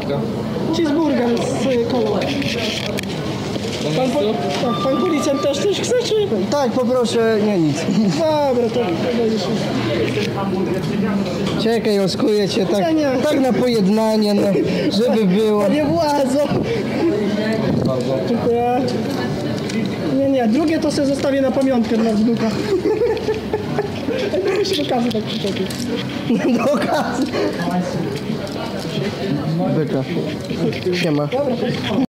zamówka? Cheeseburger z kolą. Pan policjant też coś chce, czy? Tak, poproszę, nie nic. Dobra, to będziesz. Czekaj, oskuję cię tak, Nie. tak na pojednanie, no, żeby było. Nie władzą. Dziękuję. Nie, drugie to sobie zostawię na pamiątkę dla wnuka. Muszę do kasy tak przyczepić. Do kasy. Byka. Siema.